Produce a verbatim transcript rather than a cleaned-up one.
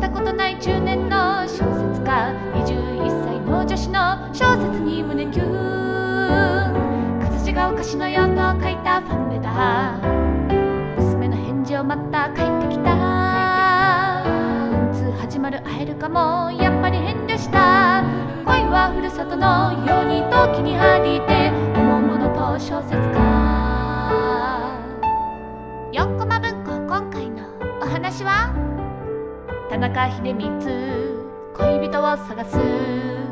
したことない中年の小説家、にじゅういっさいの女子の小説に胸キュン。活字がお菓子の用途を書いたファンレター、娘の返事を待った、帰ってきた。うんつ始まる、会えるかも、やっぱり遠慮した。恋はふるさとのように陶器に張りて、思うものと小説家。よんコマ文庫、今回のお話は田中秀光、恋人を探す。